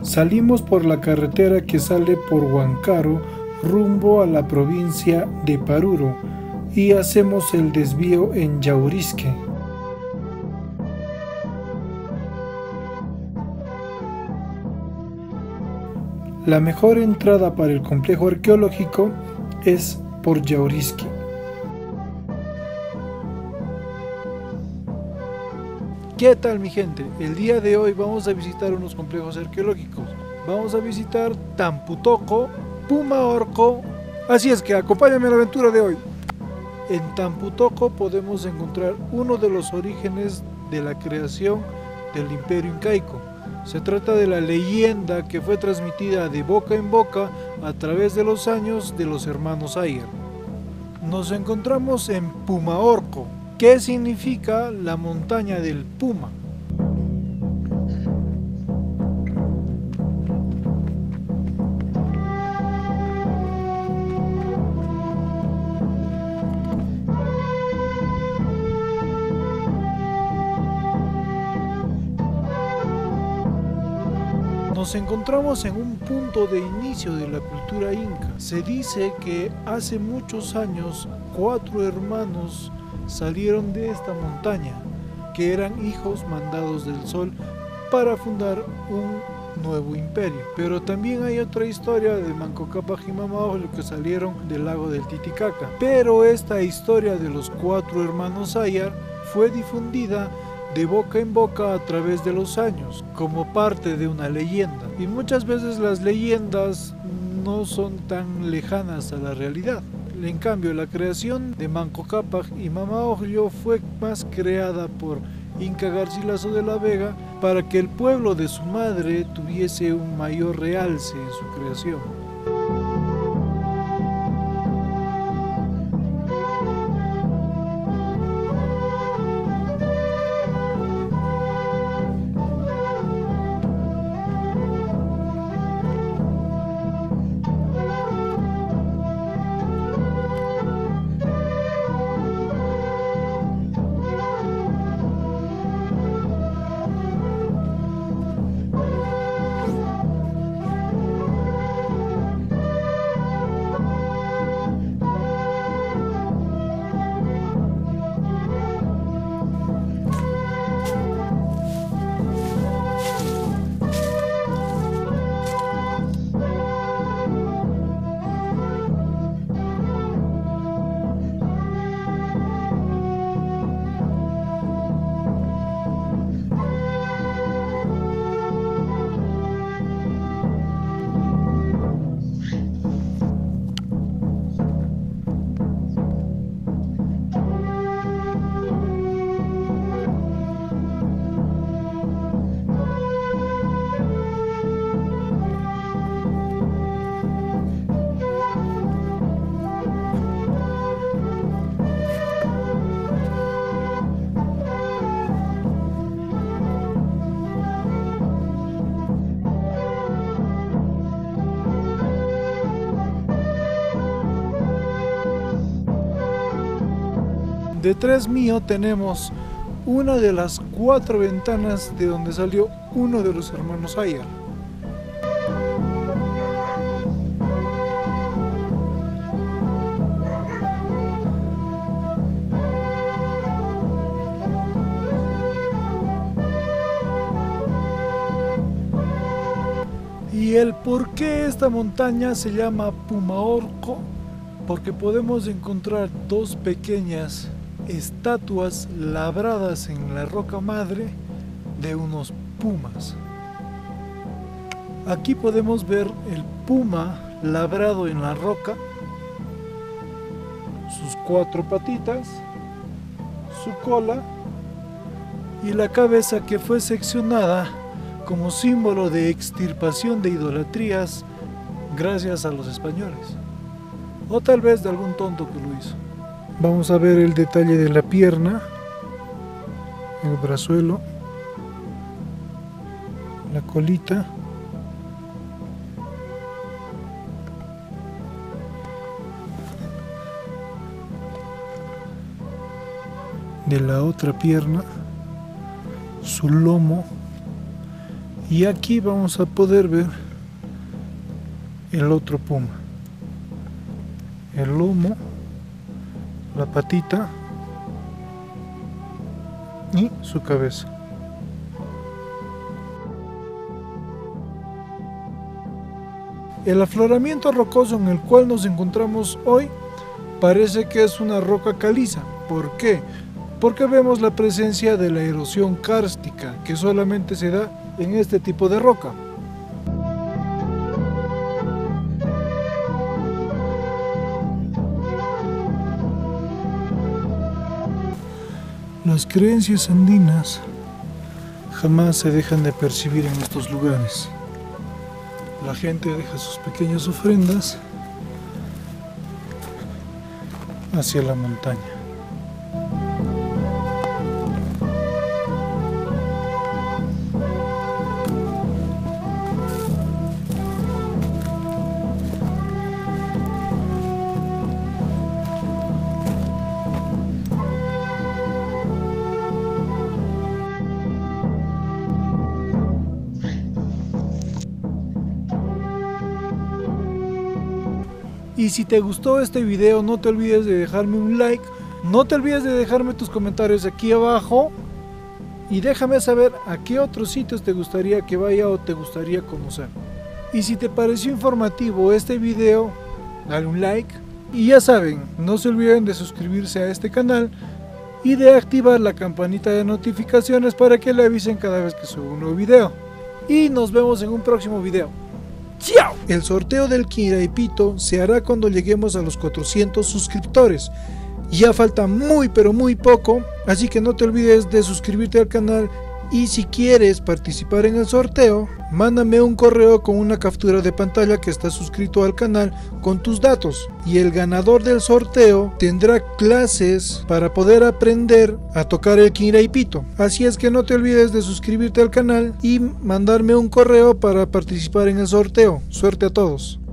Salimos por la carretera que sale por Huancarro rumbo a la provincia de Paruro y hacemos el desvío en Yaurisque. La mejor entrada para el complejo arqueológico es por Yaurisque. ¿Qué tal, mi gente? El día de hoy vamos a visitar unos complejos arqueológicos. Vamos a visitar Tamputoco, Pumaorco. Así es que acompáñame a la aventura de hoy. En Tamputoco podemos encontrar uno de los orígenes de la creación del Imperio Incaico. Se trata de la leyenda que fue transmitida de boca en boca a través de los años de los hermanos Ayar. Nos encontramos en Pumaorco, que significa la montaña del puma. Nos encontramos en un punto de inicio de la cultura inca. Se dice que hace muchos años 4 hermanos salieron de esta montaña, que eran hijos mandados del sol para fundar un nuevo imperio. Pero también hay otra historia de Manco Cápac y Mama Ojlio que salieron del lago del Titicaca. Pero esta historia de los 4 hermanos Ayar fue difundida de boca en boca a través de los años, como parte de una leyenda. Y muchas veces las leyendas no son tan lejanas a la realidad. En cambio, la creación de Manco Cápac y Mama Ojlio fue más creada por Inca Garcilaso de la Vega para que el pueblo de su madre tuviese un mayor realce en su creación. Detrás mío tenemos una de las 4 ventanas de donde salió uno de los hermanos Ayar. Y el por qué esta montaña se llama Pumaorco, porque podemos encontrar 2 pequeñas estatuas labradas en la roca madre de unos pumas. Aquí podemos ver el puma labrado en la roca, sus 4 patitas, su cola y la cabeza que fue seccionada como símbolo de extirpación de idolatrías gracias a los españoles, o tal vez de algún tonto que lo hizo. Vamos a ver el detalle de la pierna, el brazuelo, la colita, de la otra pierna, su lomo Y aquí vamos a poder ver el otro puma, el lomo, la patita y su cabeza. El afloramiento rocoso en el cual nos encontramos hoy parece que es una roca caliza. ¿Por qué? Porque vemos la presencia de la erosión kárstica, que solamente se da en este tipo de roca. Las creencias andinas jamás se dejan de percibir en estos lugares. La gente deja sus pequeñas ofrendas hacia la montaña. Y si te gustó este video, no te olvides de dejarme un like, no te olvides de dejarme tus comentarios aquí abajo y déjame saber a qué otros sitios te gustaría que vaya o te gustaría conocer. Y si te pareció informativo este video, dale un like y ya saben, no se olviden de suscribirse a este canal y de activar la campanita de notificaciones para que le avisen cada vez que subo un nuevo video. Y nos vemos en un próximo video. ¡Chao! El sorteo del Quiraipito se hará cuando lleguemos a los 400 suscriptores. Ya falta muy pero muy poco, así que no te olvides de suscribirte al canal y si quieres participar en el sorteo, mándame un correo con una captura de pantalla que estás suscrito al canal con tus datos y el ganador del sorteo tendrá clases para poder aprender a tocar el Quiraipito. Así es que no te olvides de suscribirte al canal y mandarme un correo para participar en el sorteo. Suerte a todos.